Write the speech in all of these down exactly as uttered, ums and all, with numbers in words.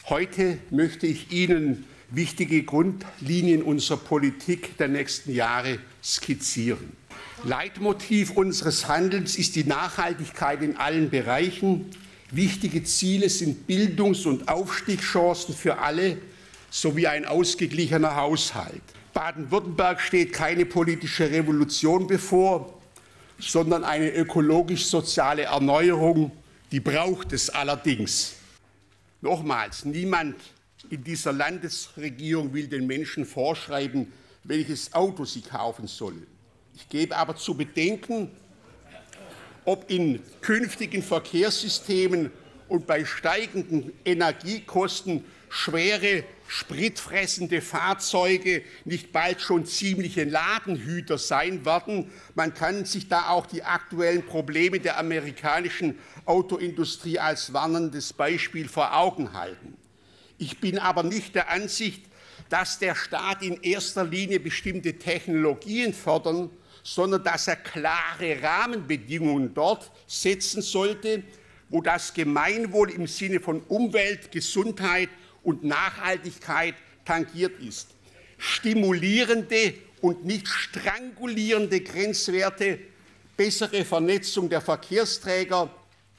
Heute möchte ich Ihnen wichtige Grundlinien unserer Politik der nächsten Jahre skizzieren. Leitmotiv unseres Handelns ist die Nachhaltigkeit in allen Bereichen. Wichtige Ziele sind Bildungs- und Aufstiegschancen für alle sowie ein ausgeglichener Haushalt. Baden-Württemberg steht keine politische Revolution bevor, sondern eine ökologisch-soziale Erneuerung. Die braucht es allerdings. Nochmals, niemand in dieser Landesregierung will den Menschen vorschreiben, welches Auto sie kaufen sollen. Ich gebe aber zu bedenken, ob in künftigen Verkehrssystemen und bei steigenden Energiekosten schwere, spritfressende Fahrzeuge nicht bald schon ziemliche Ladenhüter sein werden. Man kann sich da auch die aktuellen Probleme der amerikanischen Autoindustrie als warnendes Beispiel vor Augen halten. Ich bin aber nicht der Ansicht, dass der Staat in erster Linie bestimmte Technologien fördern, sondern dass er klare Rahmenbedingungen dort setzen sollte, wo das Gemeinwohl im Sinne von Umwelt, Gesundheit und Nachhaltigkeit tangiert ist. Stimulierende und nicht strangulierende Grenzwerte, bessere Vernetzung der Verkehrsträger,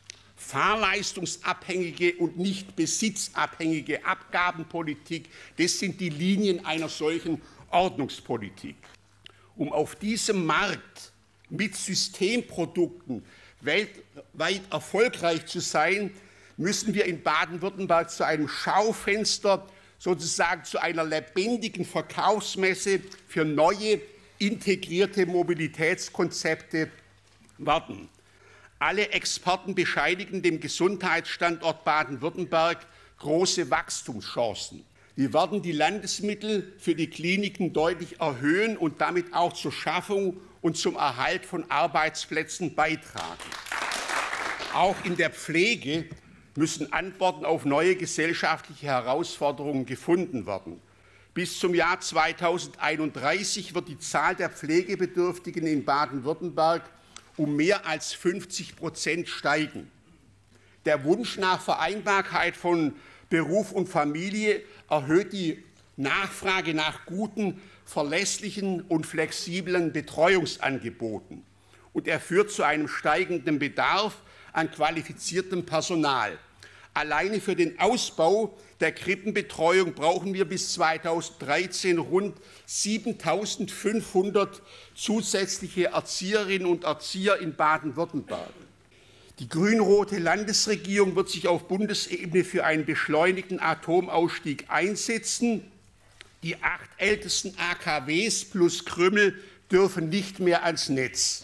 fahrleistungsabhängige und nicht besitzabhängige Abgabenpolitik, das sind die Linien einer solchen Ordnungspolitik. Um auf diesem Markt mit Systemprodukten weltweit erfolgreich zu sein, müssen wir in Baden-Württemberg zu einem Schaufenster, sozusagen zu einer lebendigen Verkaufsmesse für neue integrierte Mobilitätskonzepte werden. Alle Experten bescheinigen dem Gesundheitsstandort Baden-Württemberg große Wachstumschancen. Wir werden die Landesmittel für die Kliniken deutlich erhöhen und damit auch zur Schaffung und zum Erhalt von Arbeitsplätzen beitragen. Auch in der Pflege müssen Antworten auf neue gesellschaftliche Herausforderungen gefunden werden. Bis zum Jahr zweitausendeinunddreißig wird die Zahl der Pflegebedürftigen in Baden-Württemberg um mehr als fünfzig Prozent steigen. Der Wunsch nach Vereinbarkeit von Beruf und Familie erhöht die Nachfrage nach guten, verlässlichen und flexiblen Betreuungsangeboten. Und er führt zu einem steigenden Bedarf an qualifiziertem Personal. Alleine für den Ausbau der Krippenbetreuung brauchen wir bis zweitausenddreizehn rund siebentausendfünfhundert zusätzliche Erzieherinnen und Erzieher in Baden-Württemberg. Die grün-rote Landesregierung wird sich auf Bundesebene für einen beschleunigten Atomausstieg einsetzen. Die acht ältesten A K Ws plus Krümmel dürfen nicht mehr ans Netz.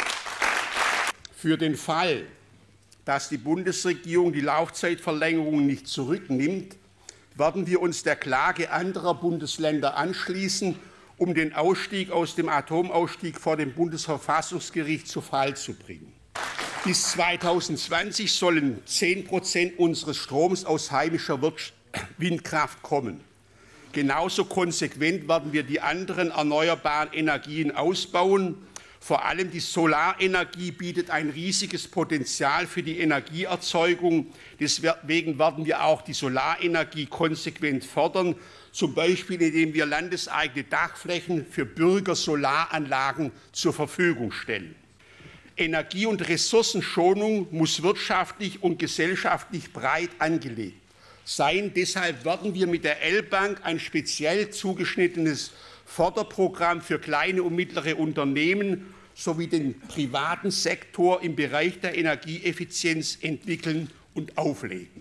Für den Fall, dass die Bundesregierung die Laufzeitverlängerung nicht zurücknimmt, werden wir uns der Klage anderer Bundesländer anschließen, um den Ausstieg aus dem Atomausstieg vor dem Bundesverfassungsgericht zu Fall zu bringen. Bis zweitausendzwanzig sollen zehn Prozent unseres Stroms aus heimischer Windkraft kommen. Genauso konsequent werden wir die anderen erneuerbaren Energien ausbauen. Vor allem die Solarenergie bietet ein riesiges Potenzial für die Energieerzeugung. Deswegen werden wir auch die Solarenergie konsequent fördern, zum Beispiel indem wir landeseigene Dachflächen für Bürgersolaranlagen zur Verfügung stellen. Energie- und Ressourcenschonung muss wirtschaftlich und gesellschaftlich breit angelegt sein. Deshalb werden wir mit der L-Bank ein speziell zugeschnittenes Förderprogramm für kleine und mittlere Unternehmen sowie den privaten Sektor im Bereich der Energieeffizienz entwickeln und auflegen.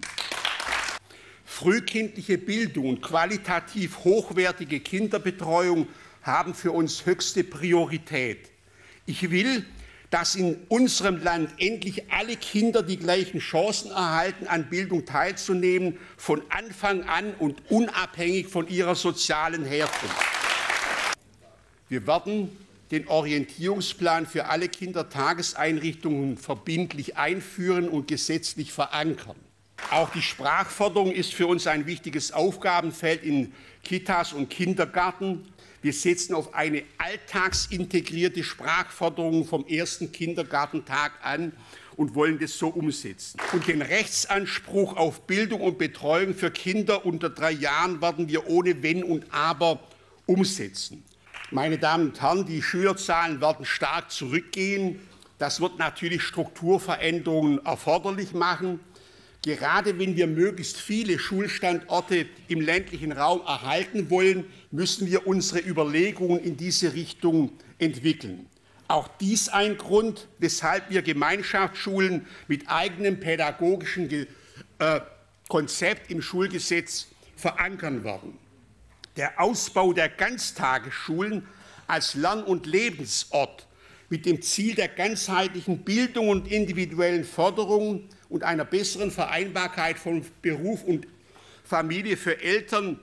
Frühkindliche Bildung und qualitativ hochwertige Kinderbetreuung haben für uns höchste Priorität. Ich will, dass in unserem Land endlich alle Kinder die gleichen Chancen erhalten, an Bildung teilzunehmen, von Anfang an und unabhängig von ihrer sozialen Herkunft. Wir werden den Orientierungsplan für alle Kindertageseinrichtungen verbindlich einführen und gesetzlich verankern. Auch die Sprachförderung ist für uns ein wichtiges Aufgabenfeld in Kitas und Kindergärten. Wir setzen auf eine alltagsintegrierte Sprachförderung vom ersten Kindergartentag an und wollen das so umsetzen. Und den Rechtsanspruch auf Bildung und Betreuung für Kinder unter drei Jahren werden wir ohne Wenn und Aber umsetzen. Meine Damen und Herren, die Schülerzahlen werden stark zurückgehen. Das wird natürlich Strukturveränderungen erforderlich machen. Gerade wenn wir möglichst viele Schulstandorte im ländlichen Raum erhalten wollen, müssen wir unsere Überlegungen in diese Richtung entwickeln. Auch dies ein Grund, weshalb wir Gemeinschaftsschulen mit eigenem pädagogischen äh, Konzept im Schulgesetz verankern werden. Der Ausbau der Ganztagesschulen als Lern- und Lebensort mit dem Ziel der ganzheitlichen Bildung und individuellen Förderung und einer besseren Vereinbarkeit von Beruf und Familie für Eltern,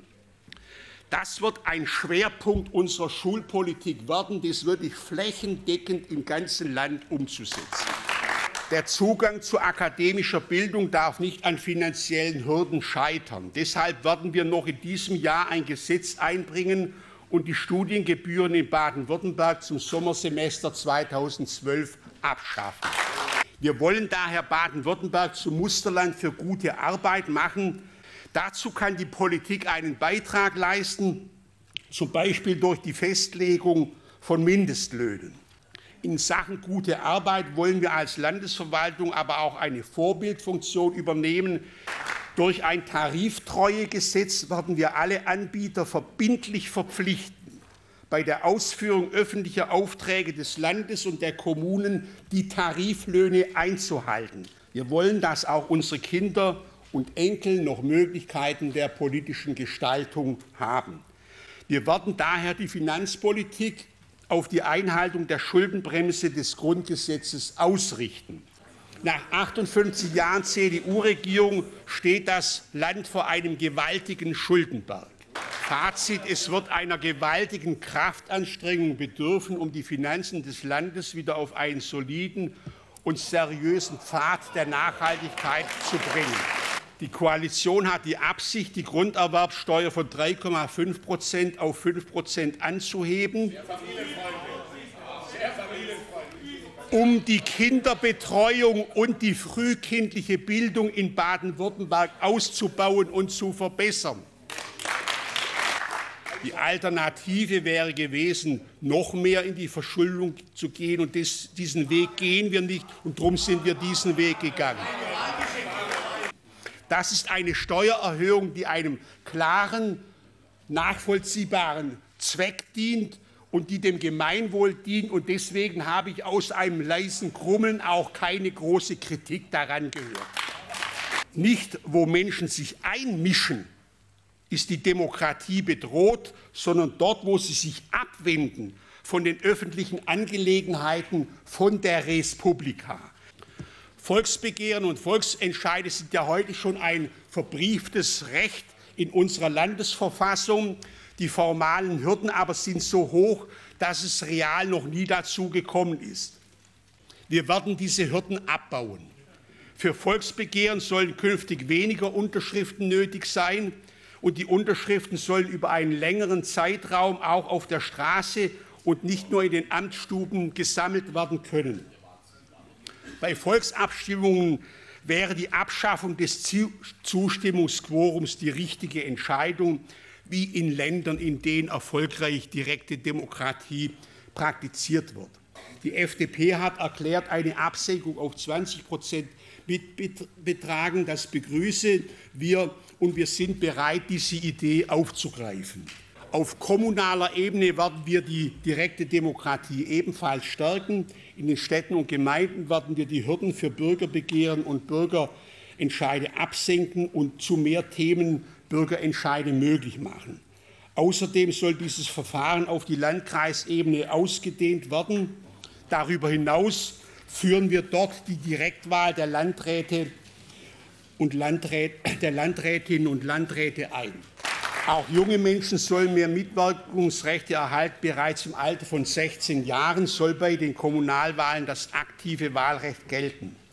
das wird ein Schwerpunkt unserer Schulpolitik werden, das wirklich flächendeckend im ganzen Land umzusetzen. Der Zugang zu akademischer Bildung darf nicht an finanziellen Hürden scheitern. Deshalb werden wir noch in diesem Jahr ein Gesetz einbringen und die Studiengebühren in Baden-Württemberg zum Sommersemester zweitausendzwölf abschaffen. Wir wollen daher Baden-Württemberg zum Musterland für gute Arbeit machen. Dazu kann die Politik einen Beitrag leisten, zum Beispiel durch die Festlegung von Mindestlöhnen. In Sachen gute Arbeit wollen wir als Landesverwaltung aber auch eine Vorbildfunktion übernehmen. Durch ein Tariftreuegesetz werden wir alle Anbieter verbindlich verpflichten, bei der Ausführung öffentlicher Aufträge des Landes und der Kommunen die Tariflöhne einzuhalten. Wir wollen, dass auch unsere Kinder und Enkel noch Möglichkeiten der politischen Gestaltung haben. Wir werden daher die Finanzpolitik auf die Einhaltung der Schuldenbremse des Grundgesetzes ausrichten. Nach achtundfünfzig Jahren C D U-Regierung steht das Land vor einem gewaltigen Schuldenberg. Fazit: Es wird einer gewaltigen Kraftanstrengung bedürfen, um die Finanzen des Landes wieder auf einen soliden und seriösen Pfad der Nachhaltigkeit zu bringen. Die Koalition hat die Absicht, die Grunderwerbsteuer von drei Komma fünf Prozent auf fünf Prozent anzuheben, um die Kinderbetreuung und die frühkindliche Bildung in Baden-Württemberg auszubauen und zu verbessern. Die Alternative wäre gewesen, noch mehr in die Verschuldung zu gehen. Und das, diesen Weg gehen wir nicht, und darum sind wir diesen Weg gegangen. Das ist eine Steuererhöhung, die einem klaren, nachvollziehbaren Zweck dient und die dem Gemeinwohl dient. Und deswegen habe ich aus einem leisen Grummeln auch keine große Kritik daran gehört. Nicht, wo Menschen sich einmischen, ist die Demokratie bedroht, sondern dort, wo sie sich abwenden von den öffentlichen Angelegenheiten, von der Res Publica. Volksbegehren und Volksentscheide sind ja heute schon ein verbrieftes Recht in unserer Landesverfassung. Die formalen Hürden aber sind so hoch, dass es real noch nie dazu gekommen ist. Wir werden diese Hürden abbauen. Für Volksbegehren sollen künftig weniger Unterschriften nötig sein, und die Unterschriften sollen über einen längeren Zeitraum auch auf der Straße und nicht nur in den Amtsstuben gesammelt werden können. Bei Volksabstimmungen wäre die Abschaffung des Zustimmungsquorums die richtige Entscheidung, wie in Ländern, in denen erfolgreich direkte Demokratie praktiziert wird. Die F D P hat erklärt, eine Absenkung auf zwanzig Prozent betragen. Das begrüßen wir, und wir sind bereit, diese Idee aufzugreifen. Auf kommunaler Ebene werden wir die direkte Demokratie ebenfalls stärken. In den Städten und Gemeinden werden wir die Hürden für Bürgerbegehren und Bürgerentscheide absenken und zu mehr Themen Bürgerentscheide möglich machen. Außerdem soll dieses Verfahren auf die Landkreisebene ausgedehnt werden. Darüber hinaus führen wir dort die Direktwahl der Landräte und Landrät, der Landrätinnen und Landräte ein. Auch junge Menschen sollen mehr Mitwirkungsrechte erhalten. Bereits im Alter von sechzehn Jahren soll bei den Kommunalwahlen das aktive Wahlrecht gelten.